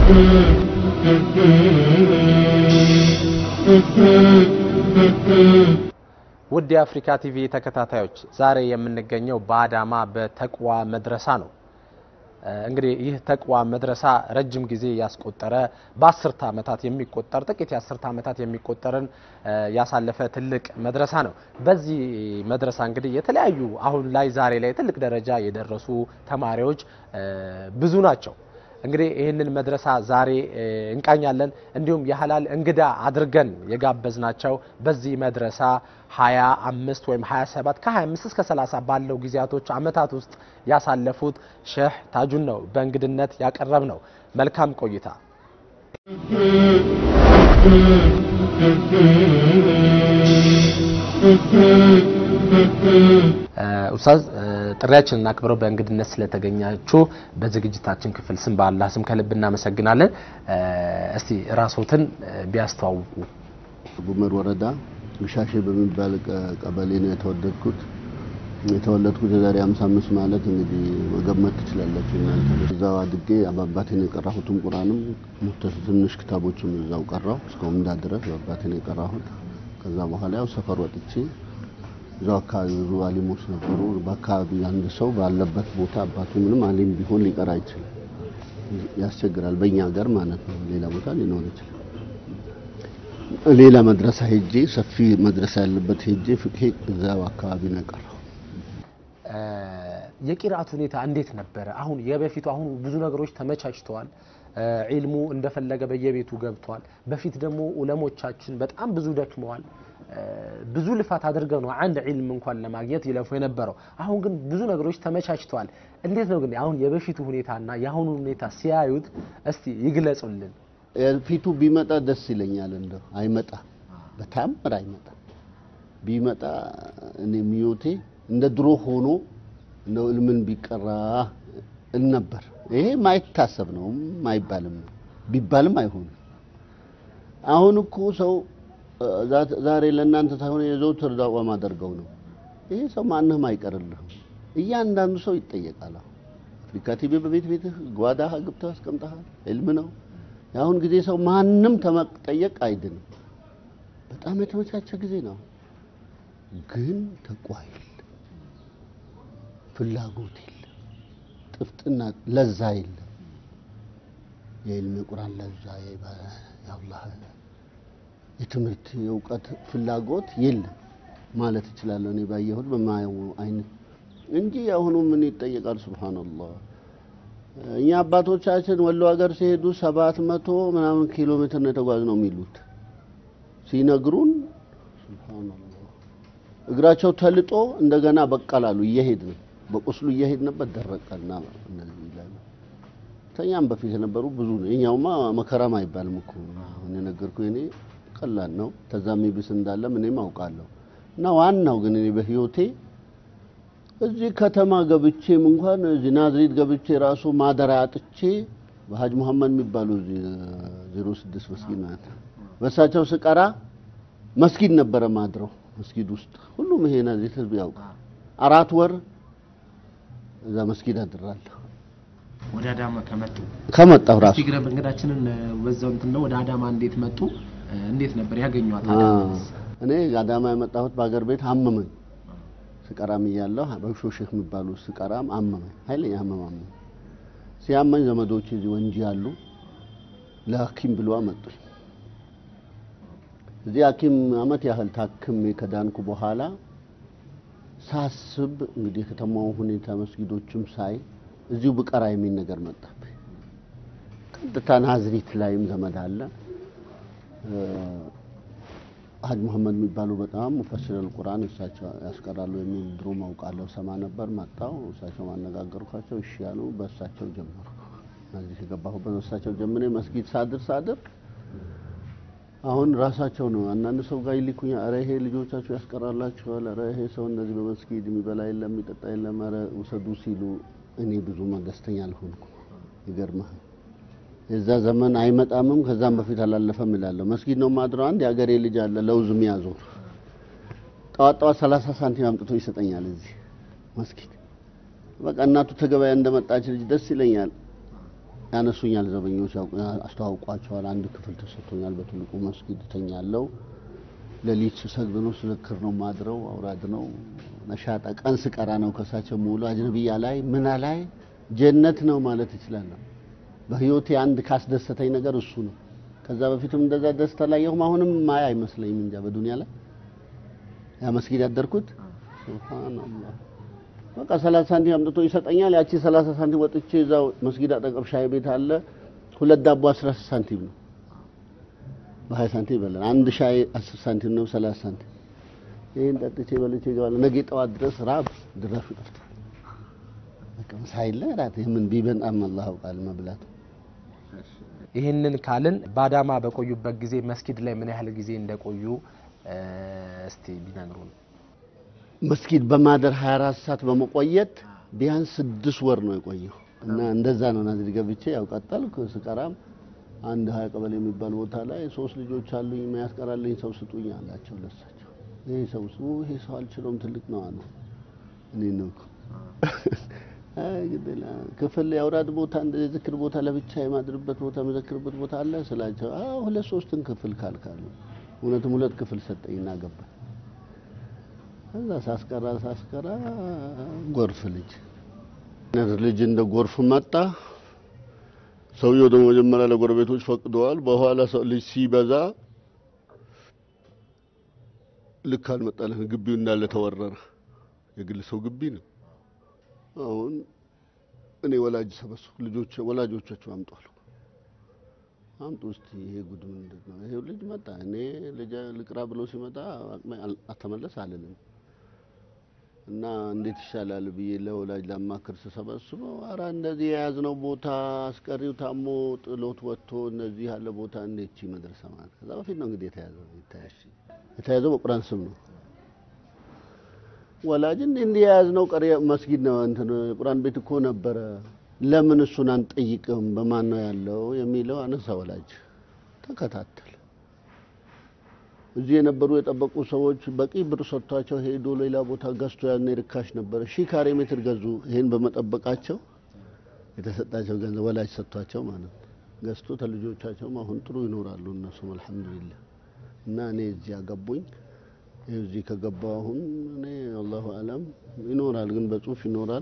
ውድ የአፍሪካ ቲቪ ተከታታዮች ዛሬ የምንገኘው በአዳማ በተቅዋ መድረሳ ነው። እንግዲህ ይህ ተቅዋ መድረሳ ረጅም ጊዜ ያስቆጠረ በ10 ዓመታት የሚቆጠር ጥቂት የ10 ዓመታት የሚቆጠርን ያሳለፈ ትልቅ መድረሳ ነው። በዚህ መድረሳ እንግዲህ የተለያዩ አሁን ላይ ዛሬ ላይ ትልቅ ደረጃ የደረሱ ተማሪዎች ብዙ ናቸው። እንግዲህ ይሄንን መድረሳ ዛሬ እንቃኛለን። እንዲሁም የሐላል እንግዳ አድርገን የጋበዝናቸው በዚህ መድረሳ 25 ወይም 27 ከ25 እስከ 30 ባለው ጊዜያቶች አመታት ውስጥ ያሳለፉት ሼህ ታጁን ነው በእንግድነት ያቀረብነው። መልካም ቆይታ። ኡስታዝ ጥሪያችንን አክብረው በእንግድነት ስለተገኛችሁ በዝግጅታችን ክፍል ስም በአላህ ስም ከልብ እናመሰግናለን። እስቲ ራስዎትን ቢያስተዋውቁ። ጉመር ወረዳ ሻሼ በሚባል ቀበሌ ነው የተወለድኩት የዛሬ 55 ማለት እንግዲህ መገመት ትችላላችሁ እናንተ። እዛው አድጌ አባቴን የቀራሁትም ቁርአንም ትንሽ ክታቦችም እዛው ቀራሁ እስከምን ድረስ አባቴን የቀራሁት። ከዛ በኋላ ያው ሰፈር ወጥቼ እዛው አካባቢ ብዙ አሊሞች ነበሩ። በአካባቢ አንድ ሰው ባለበት ቦታ አባቱ ምንም አሊም ቢሆን ሊቀራ አይችልም፣ ያስቸግራል በእኛ ሀገር ማለት ነው። ሌላ ቦታ ሊኖር ይችላል። ሌላ መድረሳ ሄጄ ሰፊ መድረሳ ያለበት ሄጄ ፍቅሄ እዛው አካባቢ ነው ቀራሁ። የቂራአት ሁኔታ እንዴት ነበር? አሁን የበፊቱ አሁን ብዙ ነገሮች ተመቻችተዋል። ዒልሙ እንደፈለገ በየቤቱ ገብቷል። በፊት ደግሞ ዑለሞቻችን በጣም ብዙ ደክመዋል። ብዙ ልፋት አድርገው ነው አንድ ዒልም እንኳን ለማግኘት ይለፉ የነበረው። አሁን ግን ብዙ ነገሮች ተመቻችተዋል። እንዴት ነው ግን አሁን የበፊቱ ሁኔታና የአሁኑ ሁኔታ ሲያዩት እስቲ ይግለጹልን። የፊቱ ቢመጣ ደስ ይለኛል። እንደው አይመጣ በታምር አይመጣ። ቢመጣ እኔ ሚዮቴ እንደ ድሮ ሆኖ ነው ዒልምን ቢቀራ ነበር። ይሄ ማይታሰብ ነው ማይባልም ቢባልም አይሆንም። አሁን እኮ ሰው ዛሬ ለእናንተ ሳይሆን የዘውትር ዳዋ ማደርገው ነው። ይሄ ሰው ማንንም አይቀርልህም። እያንዳንዱ ሰው ይጠየቃል። አፍሪካ ቲቪ በቤት ጓዳህ ገብተህ አስቀምጠሃል። ዒልም ነው። አሁን ጊዜ ሰው ማንንም ተመጠየቅ አይድንም። በጣም የተመቻቸ ጊዜ ነው። ግን ተቋይል ፍላጎት የለ፣ ጥፍጥና ለዛ የለ። የዒልም ቁርአን ለዛ ያአላህ የትምህርት የእውቀት ፍላጎት የለም ማለት እችላለሁ እኔ ባየሁት በማየው አይነት እንጂ አሁኑ ምን ይጠየቃል። ሱብሃንአላህ እኛ አባቶቻችን ወሎ ሀገር ሲሄዱ 700 ምናምን ኪሎ ሜትር ነው የተጓዝነው የሚሉት ሲነግሩን፣ ሱብሃንአላህ እግራቸው ተልጦ እንደገና በቀላሉ እየሄድን በቁስሉ እየሄድንበት ደረቀና እነዚህ ይላል። ተኛም በፊት የነበሩ ብዙ ነው። እኛውማ መከራም አይባልም እኮ እኔ ነገርኩ። እኔ ቀላል ነው ተዛሚ ቢስ እንዳለ ምንም አውቃለሁ። እና ዋናው ግን እኔ በህይወቴ እዚህ ከተማ ገብቼም እንኳን እዚህ ናዝሬት ገብቼ ራሱ ማደሪያ አጥቼ በሐጅ መሐመድ የሚባሉ 06 መስጊድ ማለት በሳቸው ስቀራ መስጊድ ነበረ ማድረው መስጊድ ውስጥ ሁሉም ይሄ ናዝሬት ህዝብ ያውቃል። 4 ወር እዛ መስጊድ አድራለሁ። ወደ አዳማ ከመጣሁ ራሱ ሲግረብ እንግዳችንን በዛው እንትን ነው። ወደ አዳማ እንዴት መጡ? እንዴት ነበር ያገኙት አዳማ? እኔ አዳማ የመጣሁት በአገር ቤት አመመኝ። ስቀራም ይያለሁ በሾ ሼክ የሚባሉ ስቀራም አመመኝ። ኃይለኛ አመመኝ። ሲያመኝ ዘመዶቼ እዚህ ወንጂ ያሉ ለሐኪም ብለው አመጡኝ። እዚህ ሐኪም አመት ያህል ታክሜ ከዳንኩ በኋላ ሳስብ እንግዲህ ከተማው ሁኔታ መስጊዶችም ሳይ እዚሁ በቀራ የሚል ነገር መጣብኝ። ቀጥታ ናዝሬት ላይም ዘመድ አለ ሐጅ መሐመድ የሚባሉ በጣም ሙፈሲር አልቁርአን እሳቸው ያስቀራሉ የሚል ድሮ ማውቃለሁ ሰማ ነበር። መጣው እሳቸው ማነጋገርኳቸው እሺ ያሉ በእሳቸው ጀመሩ። እዚህ ገባሁበት እሳቸው ጀምሬ መስጊድ ሳድር አሁን ራሳቸው ነው አንዳንድ ሰው ጋር ይልኩኛ። አረ ይሄ ልጆቻቸው ያስቀራላችኋል፣ አረ ይሄ ሰው እንደዚህ በመስጊድ የሚበላ የለም የሚጠጣ የለም፣ አረ ውሰዱ ሲሉ እኔ ብዙ ደስተኛ አልሆንኩም። ይገርማል። የዛ ዘመን አይመጣምም ከዛም በፊት አላለፈም ይላል። መስጊድ ነው ማድረው። አንድ ያገሬ ልጅ አለ ለውዝ የሚያዞር ጣጣ 30 ሳንቲም አምጥቶ ይሰጠኛል እዚህ መስጊድ። በቃ እናቱ ተገበያ እንደመጣች ልጅ ደስ ይለኛል። ያነሱኛል ዘበኞች አስተዋውቋቸዋል አንድ ክፍል ተሰጥቶኛል በትልቁ መስጊድ ተኛለው ለሊት ሰግድ ነው ስልክር ነው ማድረው አውራድ ነው ነሻጣ ቀን ስቀራ ነው ከሳቸው ሙሉ አጅነብያ ላይ ምን ላይ ጀነት ነው ማለት ይችላል በህይወቴ አንድ ካስደሰተኝ ነገር እሱ ነው ከዛ በፊትም እንደዛ ደስታ ላይ ይሁን አሁንም ማያ አይመስለኝም እንጃ በዱንያ ላይ ያ መስጊድ ያደርኩት ሱብሃንአላህ በቃ 30 ሳንቲም አምጥቶ ይሰጠኛል ያቺ 30 ሳንቲም ወጥቼ እዛው መስጊድ አጠገብ ሻይ ቤት አለ ሁለት ዳቦ 10 ሳንቲም ነው በ20 ሳንቲም ይበላል አንድ ሻይ 10 ሳንቲም ነው 30 ሳንቲም ይሄን ጠጥቼ በልቼ ይገባል ነገ ጠዋት ድረስ ራብ ድረስ ይጠፍታል በቃ ሳይለ ራት ምን ቢበንጣም አላህ ቃል መብላት ይሄንን ካልን ባዳማ በቆዩበት ጊዜ መስጊድ ላይ ምን ያህል ጊዜ እንደቆዩ እስቲ ቢነግሩን መስጊድ በማደር 24 ሰዓት በመቆየት ቢያንስ 6 ወር ነው የቆየው እና እንደዛ ነው ናዝሪ ገብቼ ያው ቀጠልኩ ስቀራም አንድ 20 ቀበሌ የሚባል ቦታ ላይ 3 ልጆች አሉኝ የሚያስቀራልኝ ሰው ስጡኝ አላቸው ለሳቸው ይሄ ሰው አልችለውም ትልቅ ነው አሉ እኔ ነው ግዴላ ክፍል ያውራድ ቦታ እንደዚህ ዝክር ቦታ ለብቻ የማድርበት ቦታ መዘክርበት ቦታ አለ ስላቸው ሁለት ሶስትን ክፍል ካልካሉ እውነትም ሁለት ክፍል ሰጠኝና ገባ እዛ ሳስቀራ ጎርፍ ልጅ እንደ ጎርፍ መጣ ሰውየው ደግሞ መጀመሪያ ለጎረቤቶች ፈቅደዋል በኋላ ልጅ ሲበዛ ልክ አልመጣልህ ግቢው እንዳለ ተወረረ የግል ሰው ግቢ ነው አሁን እኔ ወላጅ ሰበስኩ ወላጆቻቸው አምጡ እስቲ ይሄ ጉድ ምንድነው ይሄ ልጅ መጣ እኔ ልጅ ልቅራ ብሎ ሲመጣ አተመለስ አለልኝ እና እንዴት ይሻላል ብዬ ለወላጅ ለማከር ሰበስበው አራ እንደዚህ የያዝነው ቦታ አስቀሪው ታሞ ጥሎት ወጥቶ እንደዚህ ያለ ቦታ እንዴት ይመድረስ ማለት ከዛ በፊት ነው እንግዲህ የተያዘው በቁርአን ስም ነው ወላጅ እንዴ የያዝነው ቀሪ መስጊድ ነው እንትን ቁርአን ቤት እኮ ነበር ለምን እሱን አንጠይቅም በማን ነው ያለው የሚለው አነሳ ወላጅ ተከታተል እዚህ የነበሩ የጠበቁ ሰዎች በቂ ብር ሰጥቷቸው ሄዶ ሌላ ቦታ ገዝቶ ያኔ ርካሽ ነበር 1000 ካሬ ሜትር ገዙ ይሄን በመጠበቃቸው የተሰጣቸው ገንዘብ ወላጅ ሰጥቷቸው ማለት ገዝቶ ተልጆቻቸው አሁን ጥሩ ይኖራሉ እነሱ አልহামዱሊላህ እና እኔ እዚህ አገቡኝ እዚህ ከገባው አሁን እኔ አላሁ አለም ይኖራል ግን በጽሁፍ ይኖራል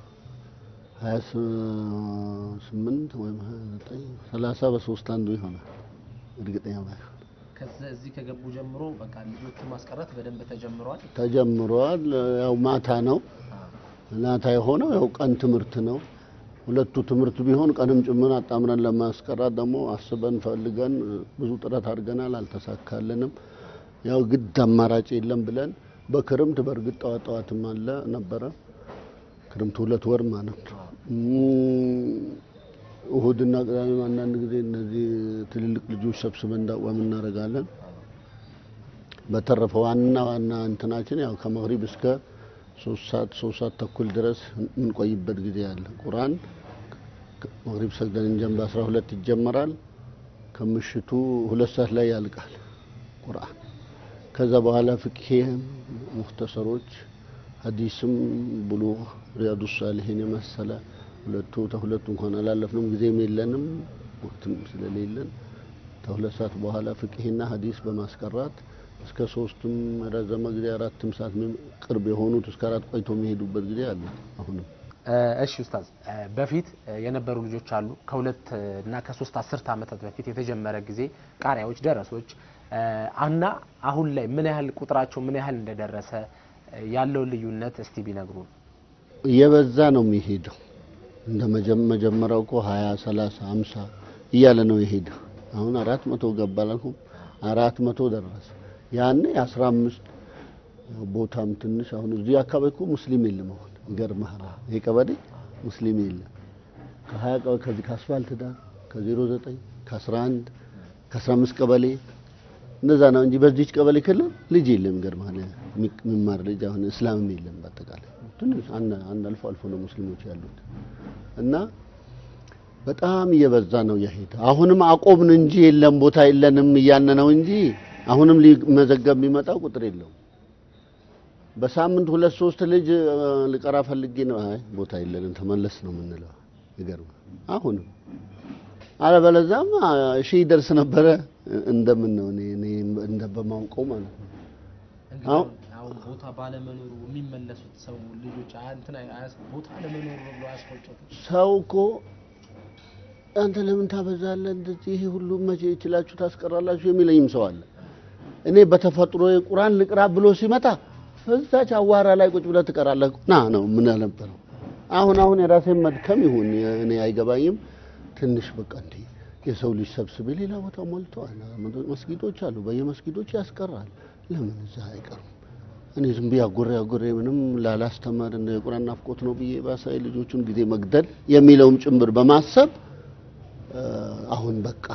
28 ወይ 29 30 በ3 አንዱ ይሆናል እርግጠኛ ባይሆን ከዚህ ከገቡ ጀምሮ በቃ ልጆቹ ማስቀረት በደንብ ተጀምሯል ያው ማታ ነው ናታ የሆነው ያው ቀን ትምርት ነው ሁለቱ ትምርት ቢሆን ቀንም ጭምር አጣምረን ለማስቀራት ደግሞ አስበን ፈልገን ብዙ ጥረት አድርገናል አልተሳካልንም ያው ግድ አማራጭ የለም ብለን በክረምት በርግጥ ጣዋጣዋትም አለ ነበር ክረምት 2 ወር ማለት ነው እሁድና ቅዳሜ አንዳንድ ጊዜ እነዚህ ትልልቅ ልጆች ሰብስበን ዳዋም እናረጋለን በተረፈው ዋና እንትናችን ያው ከመግሪብ እስከ 3 ሰዓት ተኩል ድረስ እንቆይበት ጊዜ አለ ቁርአን መግሪብ ሰግደን እንጀምር 12 ይጀምራል ከምሽቱ 2 ሰዓት ላይ ያልቃል ቁርአን ከዛ በኋላ ፍቅህ ሙክተሰሮች ሐዲስም ብሉግ ሪያዱስ ሳሊሂን የመሰለ ሁለቱ እንኳን አላለፍንም ጊዜም የለንም ወቅትም ስለሌለን ከሁለት ሰዓት በኋላ ፍቅህና ሐዲስ በማስቀራት እስከ 3ም ረዘመ ጊዜ 4ም ሰዓት ቅርብ የሆኑት እስከ 4 ቆይቶ የሚሄዱበት ጊዜ አለ አሁንም እሺ ኡስታዝ በፊት የነበሩ ልጆች አሉ ከ2 እና ከ3 10 ዓመታት በፊት የተጀመረ ጊዜ ቃሪያዎች ደረሶች አና አሁን ላይ ምን ያህል ቁጥራቸው ምን ያህል እንደደረሰ ያለው ልዩነት እስቲ ቢነግሩን የበዛ ነው የሚሄደው እንደ መጀመሪያው እኮ 20 30 50 እያለ ነው የሄደው አሁን 400 ገባላልኩ 400 ደረሰ ያኔ 15 ቦታም ትንሽ አሁን እዚህ አካባቢ እኮ ሙስሊም የለም አሁን ይገርማል ይሄ ቀበሌ ሙስሊም የለም ከ20 ከዚህ ከአስፋልት ዳር ከ09 ከ11 ከ15 ቀበሌ እንደዛ ነው እንጂ በዚህ ቀበሌ ክልል ልጅ የለም ይገርማል የሚማር ልጅ አሁን እስላምም የለም በአጠቃላይ ትንሽ አንድ አልፎ ነው ሙስሊሞች ያሉት እና በጣም እየበዛ ነው የሄደ አሁንም አቆምን እንጂ የለም ቦታ የለንም ያነነው እንጂ አሁንም ሊመዘገብ የሚመጣው ቁጥር የለው በሳምንት 2-3 ልጅ ልቀራ ፈልጌ ነው አይ ቦታ የለንም ተመለስ ነው የምንለው ይገርማል አሁንም አለበለዚያም ሺህ ደርስ ነበረ እንደምን ነው እኔ እንደበማውቀው ማለት ነው። አሁን ቦታ ባለመኖሩ የሚመለሱት ሰው ልጆች እንትና ቦታ ለመኖሩ ብለው አስቆጨቱ ሰው እኮ አንተ ለምን ታበዛለህ እንደዚህ ይሄ ሁሉ መቼ ይችላችሁ ታስቀራላችሁ የሚለኝም ሰው አለ። እኔ በተፈጥሮ የቁርአን ልቅራ ብሎ ሲመጣ እዛች አዋራ ላይ ቁጭ ብለህ ትቀራለህ ና ነው ምን አልነበረው። አሁን የራሴን መድከም ይሁን እኔ አይገባኝም። ትንሽ በቃ እንዴ የሰው ልጅ ሰብስበ ሌላ ቦታ ሞልቷል። መስጊዶች አሉ በየመስጊዶች ያስቀራል። ለምን እዛ አይቀርም? እኔ ዝም ብዬ አጎሬ ምንም ላላስተማር እንደ የቁርአን ናፍቆት ነው ብዬ ባሳይ ልጆቹን ጊዜ መግደል የሚለውም ጭምር በማሰብ አሁን በቃ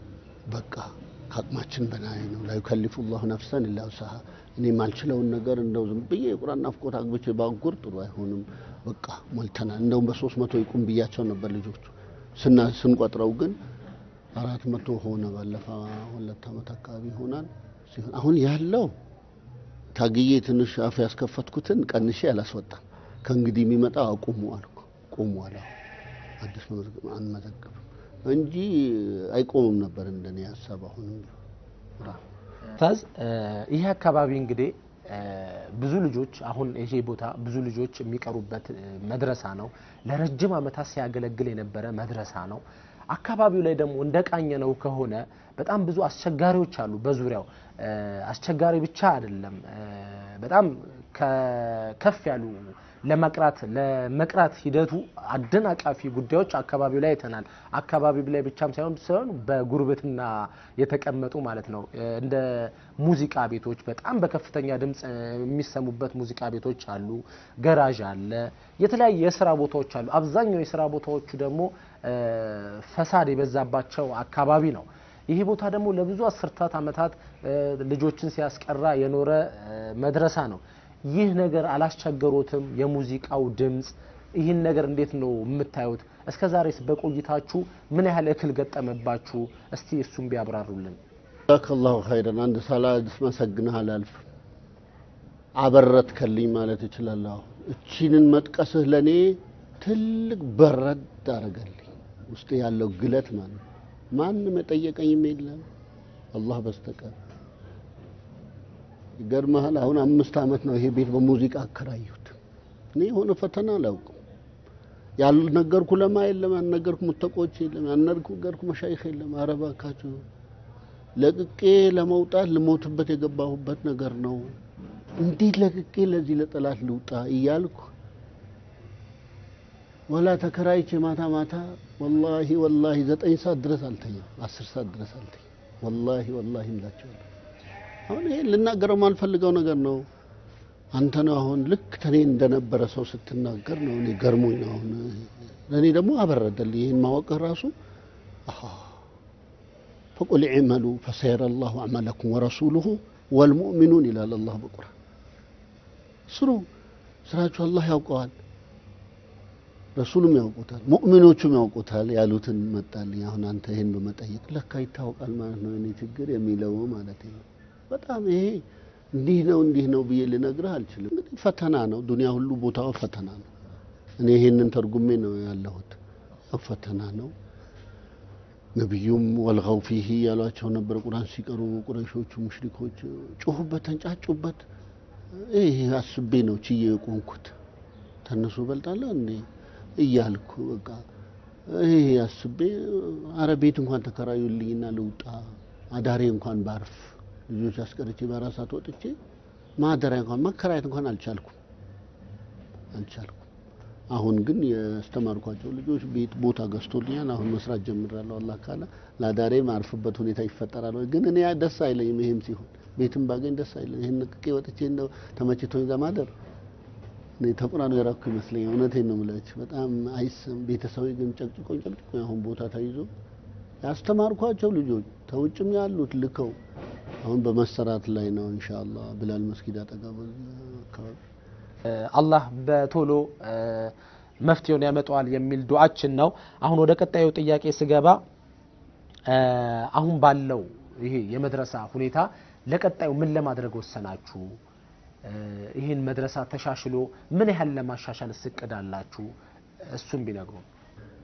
ከአቅማችን በላይ ነው። لا يكلف الله نفسا الا وسعها እኔ ማልችለውን ነገር እንደው ዝም ብዬ የቁርአን ናፍቆት አግብቼ ባጉር ጥሩ አይሆንም። በቃ ሞልተናል። እንደው በ300 ይቁም ብያቸው ነበር ልጆቹ ስንቆጥረው ግን 400 ሆነ። ባለፈው 2 ዓመት አካባቢ ሆናል ሲሆን አሁን ያለው ታግዬ ትንሽ አፍ ያስከፈትኩትን ቀንሼ አላስወጣም። ከእንግዲህ የሚመጣ አቁሙ አልኩ። ቆሙ አላ አዲስ መዘገብ እንጂ አይቆምም ነበር እንደኔ ሐሳብ። አሁንም ታዝ ይሄ አካባቢ እንግዲህ ብዙ ልጆች አሁን ይሄ ቦታ ብዙ ልጆች የሚቀሩበት መድረሳ ነው። ለረጅም ዓመታት ሲያገለግል የነበረ መድረሳ ነው። አካባቢው ላይ ደግሞ እንደቃኘነው ከሆነ በጣም ብዙ አስቸጋሪዎች አሉ በዙሪያው። አስቸጋሪ ብቻ አይደለም በጣም ከፍ ያሉ ለመቅራት ሂደቱ አደናቃፊ ጉዳዮች አካባቢው ላይ ተናል። አካባቢው ላይ ብቻም ሳይሆን በጉርብትና የተቀመጡ ማለት ነው። እንደ ሙዚቃ ቤቶች በጣም በከፍተኛ ድምጽ የሚሰሙበት ሙዚቃ ቤቶች አሉ። ገራዥ አለ። የተለያየ የሥራ ቦታዎች አሉ። አብዛኛው የሥራ ቦታዎቹ ደግሞ ፈሳድ የበዛባቸው አካባቢ ነው። ይሄ ቦታ ደግሞ ለብዙ አስርታት ዓመታት ልጆችን ሲያስቀራ የኖረ መድረሳ ነው። ይህ ነገር አላስቸገሩትም? የሙዚቃው ድምጽ ይህን ነገር እንዴት ነው የምታዩት? እስከዛሬስ በቆይታችሁ ምን ያህል እክል ገጠመባችሁ? እስቲ እሱም ቢያብራሩልን። ጀዛከላሁ ኸይረን። አንድ ሰላድ መስግናህ አላልፍ አበረትከልኝ ማለት እችላለሁ። እቺንን መጥቀስህ ለኔ ትልቅ በረድ አደረገልኝ። ውስጥ ያለው ግለት ማለት ማንም የጠየቀኝም የለም አላህ በስተቀር። ይገርምሃል አሁን 5 ዓመት ነው ይሄ ቤት በሙዚቃ አከራዩት። እኔ የሆነ ፈተና አላውቅም። ያልነገርኩ ለማ የለም፣ ያልነገርኩ ሙተቆች የለም፣ ያልነገርኩ መሻይኽ የለም። ኧረ እባካችሁ ለቅቄ ለመውጣት ልሞትበት የገባሁበት ነገር ነው። እንዴት ለቅቄ ለዚህ ለጠላት ልውጣ እያልኩ ወላ ተከራይቼ ማታ ወላሂ 9 ሰዓት ድረስ አልተኛም፣ 10 ሰዓት ድረስ አልተኛም። ወላሂ እንላቸዋለሁ። አሁን ይሄ ልናገረው ማልፈልገው ነገር ነው። አንተ ነው አሁን ልክ ተኔ እንደነበረ ሰው ስትናገር ነው እኔ ገርሞኝ ነው። አሁን ለኔ ደግሞ አበረደልኝ ይሄን ማወቅ ራሱ فقل اعملوا فسيرى الله اعمالكم ورسوله والمؤمنون الى الله بقران ስሩ ስራችሁ አላህ ያውቀዋል፣ ረሱሉም ያውቁታል፣ ሙእሚኖቹም ያውቁታል ያሉትን መጣልኝ። አሁን አንተ ይሄን በመጠየቅ ለካ ይታወቃል ማለት ነው እኔ ችግር የሚለው ማለት ነው። በጣም ይሄ እንዲህ ነው ብዬ ልነግርህ አልችልም። እንግዲህ ፈተና ነው። ዱንያ ሁሉ ቦታው ፈተና ነው። እኔ ይሄንን ተርጉሜ ነው ያለሁት። ፈተና ነው። ነብዩም ወልገው ፊሂ ያሏቸው ነበር። ቁርአን ሲቀሩ ቁረይሾቹ ሙሽሪኮች ጮሁበት፣ ተንጫጩበት። ይሄ አስቤ ነው ችዬ የቆንኩት። ተነሱ በልጣለሁ እንዴ እያልኩ በቃ ይሄ አስቤ አረቤት እንኳን ተከራዩልኝና ልውጣ አዳሬ እንኳን ባርፍ ልጆች አስቀርቼ በራሳት ወጥቼ ማደሪያ እንኳን መከራየት እንኳን አልቻልኩም። አሁን ግን ያስተማርኳቸው ልጆች ቤት ቦታ ገዝቶልኛል። አሁን መስራት ጀምራለሁ። አላህ ካለ ለአዳሬ ማርፍበት ሁኔታ ይፈጠራል። ግን እኔ ደስ አይለኝም ይሄም ሲሆን ቤትም ባገኝ ደስ አይለኝ። ይሄን ንቅቄ ወጥቼ እንደው ተመችቶኝ ለማደር እኔ ተቁራኑ የራኩ ይመስለኛል። እውነቴን ነው የምላችሁ። በጣም አይሰም ቤተሰብ ግን ጨቅጭቆኝ አሁን ቦታ ተይዞ ያስተማርኳቸው ልጆች ተውጭም ያሉት ልከው አሁን በመሰራት ላይ ነው ኢንሻአላህ ብላል መስጊድ አጠገብ አካባቢ አላህ በቶሎ መፍትሄውን ያመጣዋል የሚል ዱዓችን ነው። አሁን ወደ ቀጣዩ ጥያቄ ስገባ አሁን ባለው ይሄ የመድረሳ ሁኔታ ለቀጣዩ ምን ለማድረግ ወሰናችሁ? ይሄን መድረሳ ተሻሽሎ ምን ያህል ለማሻሻል እቅድ አላችሁ? እሱም ቢነግሩ።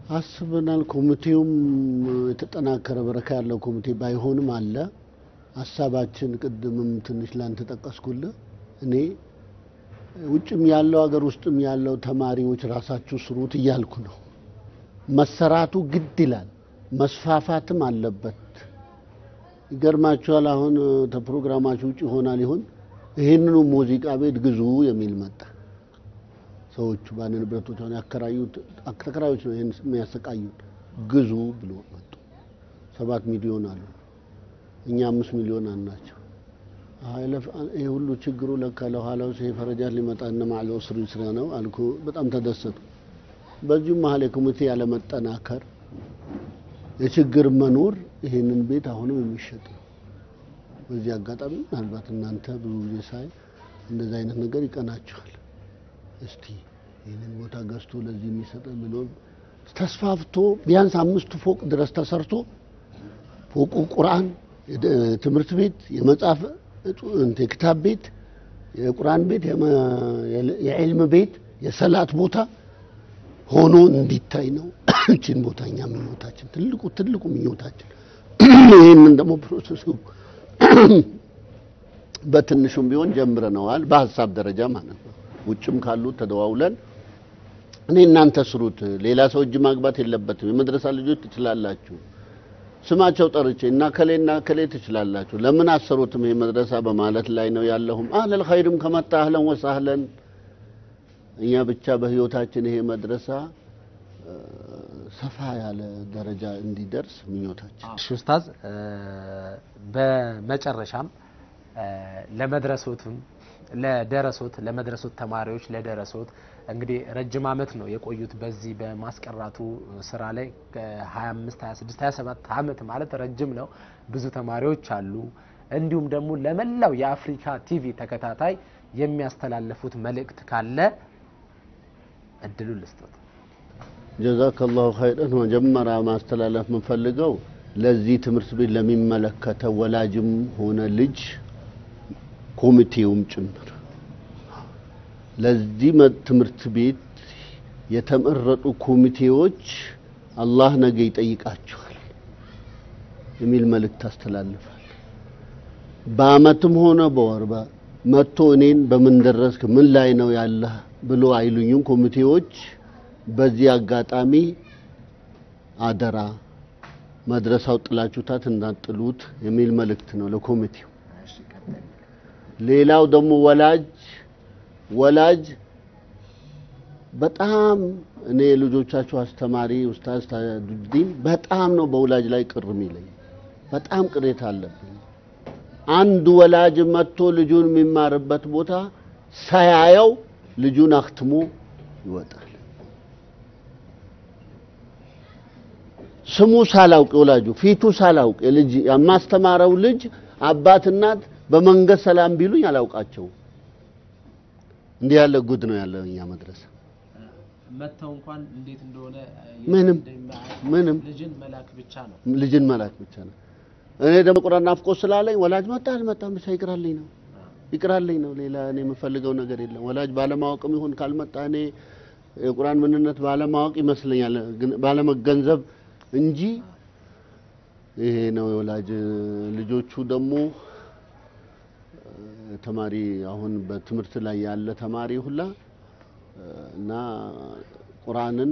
አስበናል። ኮሚቴውም የተጠናከረ በረካ ያለው ኮሚቴ ባይሆንም አለ ሐሳባችን ቅድምም ትንሽ ላንተ ተጠቀስኩልህ እኔ ውጭም ያለው ሀገር ውስጥም ያለው ተማሪዎች ራሳችሁ ስሩት እያልኩ ነው መሰራቱ ግድ ይላል መስፋፋትም አለበት ይገርማችኋል አሁን ተፕሮግራማችሁ ውጭ ሆናል ይሁን ይሄንኑ ሙዚቃ ቤት ግዙ የሚል መጣ ሰዎቹ ባለ ንብረቶች ሆነ ያከራዩት አከራዮች ነው ይሄን የሚያሰቃዩት ግዙ ብሎ መጡ 7 ሚሊዮን አሉ እኛ 5 ሚሊዮን አናቸው አይለፍ ይሄ ሁሉ ችግሩ ለካለ ኋላው ሲፈረጃት ሊመጣና ማዕለው ስሩ ይስራ ነው አልኩ በጣም ተደሰቱ በዚህ መሐል ኮሚቴ ያለ መጠናከር የችግር መኖር ይሄንን ቤት አሁንም የሚሸጥ ነው በዚህ አጋጣሚ ምናልባት እናንተ ብዙ ጊዜ ሳይ እንደዛ አይነት ነገር ይቀናችኋል እስቲ ይሄንን ቦታ ገዝቶ ለዚህ የሚሰጥ ብሎ ተስፋፍቶ ቢያንስ 5 ፎቅ ድረስ ተሰርቶ ፎቁ ቁርአን ትምህርት ቤት የመጻፍ የክታብ ቤት የቁርአን ቤት የዕልም ቤት የሰላት ቦታ ሆኖ እንዲታይ ነው እቺን ቦታኛ ምኞታችን ትልቁ ምኞታችን ይሄንን ደግሞ ፕሮሰሱ በትንሹም ቢሆን ጀምረናል በሐሳብ ደረጃ ማለት ነው ውጭም ካሉ ተደዋውለን እኔ እናንተ ስሩት ሌላ ሰው እጅ ማግባት የለበትም የመድረሳ ልጆች ትችላላችሁ ስማቸው ጠርቼ እና ከሌ ትችላላችሁ ለምን አሰሩትም ይሄ መድረሳ በማለት ላይ ነው ያለሁም አህለል ኸይርም ከመጣ አህለን ወሰህለን እኛ ብቻ በህይወታችን ይሄ መድረሳ ሰፋ ያለ ደረጃ እንዲደርስ ምኞታችን እሺ ኡስታዝ በመጨረሻም ለመድረሶቱም ለመድረሶት ተማሪዎች ለደረሶት እንግዲህ ረጅም አመት ነው የቆዩት በዚህ በማስቀራቱ ስራ ላይ 25 26 27 አመት ማለት ረጅም ነው ብዙ ተማሪዎች አሉ እንዲሁም ደግሞ ለመላው የአፍሪካ ቲቪ ተከታታይ የሚያስተላልፉት መልእክት ካለ እድሉ ልስጥት ጀዛከላሁ ኸይረን መጀመሪያ ማስተላለፍ ምንፈልገው ለዚህ ትምህርት ቤት ለሚመለከተው ወላጅም ሆነ ልጅ ኮሚቴውም ጭምር ለዚህ ትምህርት ቤት የተመረጡ ኮሚቴዎች አላህ ነገ ይጠይቃቸዋል የሚል መልእክት አስተላልፋል በአመትም ሆነ በወርባ መጥቶ እኔን በምን ደረስክ ምን ላይ ነው ያለህ ብሎ አይሉኝም ኮሚቴዎች በዚህ አጋጣሚ አደራ መድረሳው ጥላችሁታት እንዳጥሉት የሚል መልእክት ነው ለኮሚቴው ሌላው ደግሞ ወላጅ በጣም እኔ ልጆቻችሁ አስተማሪ ኡስታዝ ታዱዲን በጣም ነው በወላጅ ላይ ቅርም ይለኝ በጣም ቅሬታ አለብኝ አንድ ወላጅ መጥቶ ልጁን የሚማርበት ቦታ ሳያየው ልጁን አክትሞ ይወጣል ስሙ ሳላውቅ ወላጁ ፊቱ ሳላውቅ ልጅ ያማስተማረው ልጅ አባት እናት በመንገድ ሰላም ቢሉኝ አላውቃቸው እንዲህ ያለ ጉድ ነው ያለው እኛ መድረሳ መተው እንኳን እንዴት እንደሆነ ምንም ልጅን መላክ ብቻ ነው እኔ ደግሞ ቁርአን አፍቆ ስላለኝ ወላጅ መጣ ብቻ ይቅራልኝ ነው ሌላ እኔ የምፈልገው ነገር የለም ወላጅ ባለማወቅም ይሁን ካልመጣ እኔ የቁርአን ምንነት ባለማወቅ ይመስለኛል ባለመገንዘብ እንጂ ይሄ ነው ወላጅ ልጆቹ ደግሞ ተማሪ አሁን በትምህርት ላይ ያለ ተማሪ ሁላ እና ቁርአንን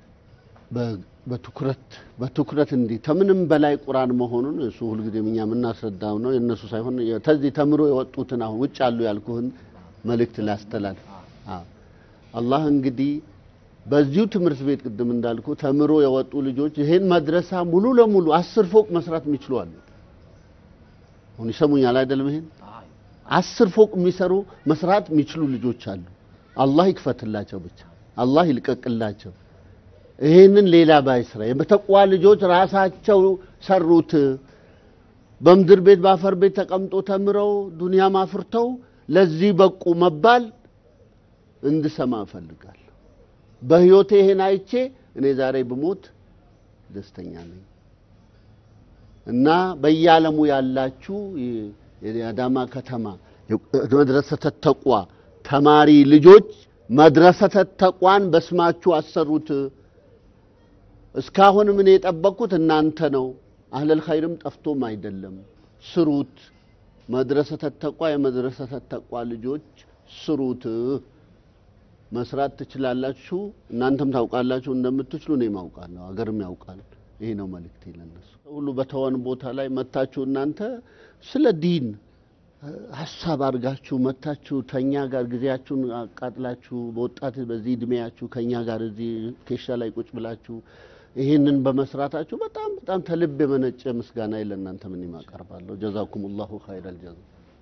በትኩረት እንዲ ተምንም በላይ ቁርአን መሆኑን እሱ ሁሉ ጊዜ ምኛ ምናስረዳው ነው የነሱ ሳይሆን ተዚህ ተምሮ የወጡትን አሁን ውጭ አሉ ያልኩህን መልእክት ላስተላልፍ አላህ እንግዲህ በዚሁ ትምህርት ቤት ቅድም እንዳልኩ ተምሮ የወጡ ልጆች ይሄን መድረሳ ሙሉ ለሙሉ 10 ፎቅ መስራት የሚችሉ አሉ አሁን ይሰሙኛል አይደለም ይሄን 10 ፎቅ የሚሰሩ መስራት የሚችሉ ልጆች አሉ አላህ ይክፈትላቸው ብቻ አላህ ይልቀቅላቸው ይሄንን ሌላ ባይስራ የበተቋ ልጆች ራሳቸው ሰሩት በመድር ቤት ባፈር ቤት ተቀምጦ ተምረው ዱንያ ማፍርተው ለዚህ በቁ መባል እንድሰማ ፈልጋለሁ በህይወቴ ይሄን አይቼ እኔ ዛሬ በሞት ደስተኛ ነኝ እና በየዓለሙ ያላችሁ የአዳማ ከተማ መድረሰተ ተቋ ተማሪ ልጆች መድረሰተ ተቋን በስማችሁ አሰሩት እስካሁን ምን የጠበቁት እናንተ ነው አህለል ኸይርም ጠፍቶም አይደለም ስሩት መድረሰተ ተቋ የመድረሰተ ተቋ ልጆች ስሩት መስራት ትችላላችሁ እናንተም ታውቃላችሁ እንደምትችሉ ነው ማውቃለሁ አገርም ያውቃል ይሄ ነው መልእክቴ ለነሱ ሁሉ በተወን ቦታ ላይ መታችሁ እናንተ ስለ ዲን ሐሳብ አርጋችሁ መታችሁ ተኛ ጋር ግዚያችሁን አቃጥላችሁ በወጣት በዚህ እድሜያችሁ ከኛ ጋር እዚህ ኬሻ ላይ ቁጭ ብላችሁ ይሄንን በመስራታችሁ በጣም ተልብ የመነጨ ምስጋና ለእናንተ ምን ይማቀርባለሁ ጀዛኩሙላሁ ኸይረል ጀዛ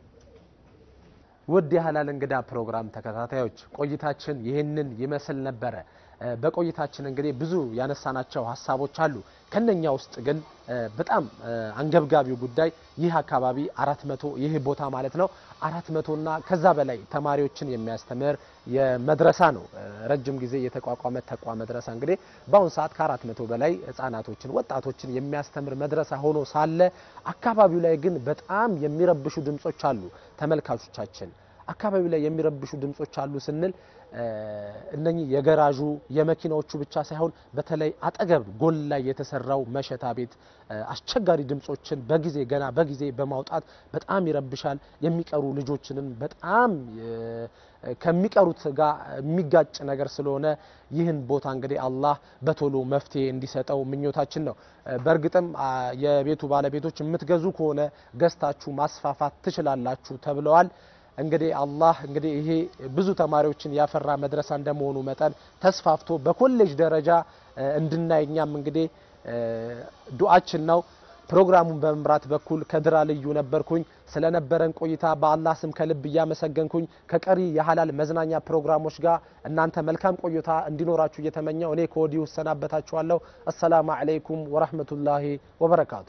ውድ የሐላል እንግዳ ፕሮግራም ተከታታዮች ቆይታችን ይሄንን ይመስል ነበር በቆይታችን እንግዲህ ብዙ ያነሳናቸው ሐሳቦች አሉ ከነኛ ውስጥ ግን በጣም አንገብጋቢው ጉዳይ ይህ አካባቢ 400 ይህ ቦታ ማለት ነው 400 እና ከዛ በላይ ተማሪዎችን የሚያስተምር የመድረሳ ነው ረጅም ጊዜ የተቋቋመ ተቋም መድረሳ እንግዲህ በአሁን ሰዓት ከ400 በላይ ህፃናቶችን ወጣቶችን የሚያስተምር መድረሳ ሆኖ ሳለ አካባቢው ላይ ግን በጣም የሚረብሹ ድምጾች አሉ ተመልካቾቻችን አካባቢው ላይ የሚረብሹ ድምጾች አሉ ስንል እነኚህ የገራዡ የመኪናዎቹ ብቻ ሳይሆን በተለይ አጠገብ ጎል ላይ የተሰራው መሸታ ቤት አስቸጋሪ ድምጾችን በጊዜ ገና በጊዜ በማውጣት በጣም ይረብሻል የሚቀሩ ልጆችንም በጣም ከሚቀሩት ጋር የሚጋጭ ነገር ስለሆነ ይህን ቦታ እንግዲህ አላህ በቶሎ መፍትሄ እንዲሰጠው ምኞታችን ነው በርግጥም የቤቱ ባለቤቶች የምትገዙ ከሆነ ገዝታችሁ ማስፋፋት ትችላላችሁ ተብለዋል እንግዲህ አላህ እንግዲህ ይሄ ብዙ ተማሪዎችን ያፈራ መድረሳ እንደመሆኑ መጠን ተስፋፍቶ በኮሌጅ ደረጃ እንድናይኛም እንግዲህ ዱዓችን ነው ፕሮግራሙን በመምራት በኩል ከድራ ልዩ ነበርኩኝ ስለነበረን ቆይታ በአላህ ስም ከልብ ያመሰገንኩኝ ከቀሪ የሐላል መዝናኛ ፕሮግራሞች ጋር እናንተ መልካም ቆይታ እንዲኖራችሁ እየተመኘው እኔ ኮዲው ሰናበታችኋለሁ አሰላሙ አለይኩም ወራህመቱላሂ ወበረካቱ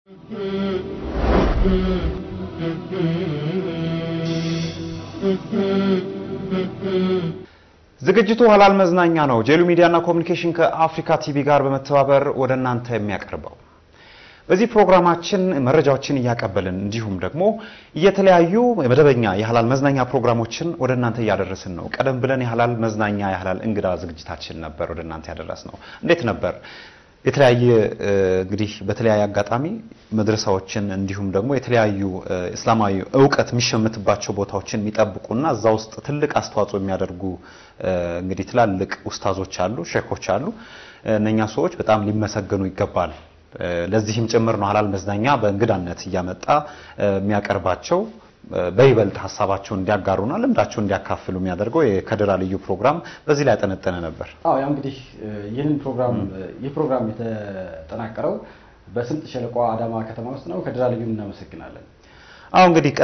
ዝግጅቱ ሐላል መዝናኛ ነው ጄሉ ሚዲያና ኮሙኒኬሽን ከአፍሪካ ቲቪ ጋር በመተባበር ወደናንተ የሚያቀርበው በዚህ ፕሮግራማችን መረጃዎችን ያቀበልን እንዲሁም ደግሞ የተለያዩ መደበኛ የሐላል መዝናኛ ፕሮግራሞችን ወደናንተ ያደረስን ነው ቀደም ብለን የሐላል መዝናኛ የሐላል እንግዳ ዝግጅታችን ነበር ወደናንተ ያደረስነው እንዴት ነበር የተለያየ እንግዲህ በተለያየ አጋጣሚ መድረሳዎችን እንዲሁም ደግሞ የተለያዩ እስላማዊ ዕውቀት የሚሸምትባቸው ቦታዎችን የሚጠብቁና እዛ ውስጥ ትልቅ አስተዋጽኦ የሚያደርጉ እንግዲህ ትላልቅ ኡስታዞች አሉ ሼኾች አሉ እነኛ ሰዎች በጣም ሊመሰገኑ ይገባል ለዚህም ጭምር ነው ሐላል መዝናኛ በእንግዳነት ያመጣ የሚያቀርባቸው በይበልጥ ሐሳባቸውን እንዲያጋሩና ልምዳቸውን እንዲያካፍሉ የሚያደርገው የከድራ ልዩ ፕሮግራም በዚህ ላይ ያጠነጠነ ነበር ያው እንግዲህ ይህንን ፕሮግራም የተጠናቀረው በስምጥ ሸለቆ አዳማ ከተማ ውስጥ ነው ከድራ ልዩን እናመሰግናለን እንግዲህ